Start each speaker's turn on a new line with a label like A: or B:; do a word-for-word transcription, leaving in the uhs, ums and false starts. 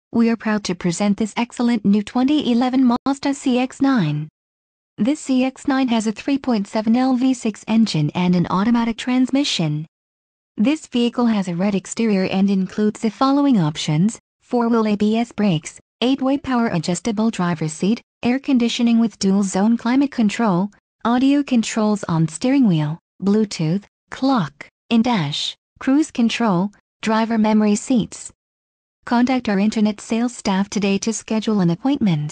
A: We are proud to present this excellent new twenty eleven Mazda C X nine. This C X nine has a three point seven liter V six engine and an automatic transmission. This vehicle has a red exterior and includes the following options: four-wheel A B S brakes, eight-way power adjustable driver's seat, air conditioning with dual-zone climate control, audio controls on steering wheel, Bluetooth, clock, in-dash, cruise control, driver memory seats. Contact our internet sales staff today to schedule an appointment.